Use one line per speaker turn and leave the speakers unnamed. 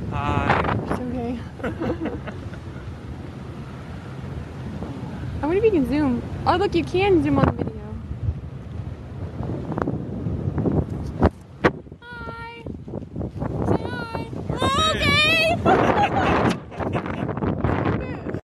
Hi.
It's okay. I wonder if you can zoom. Oh, look, you can zoom on the video.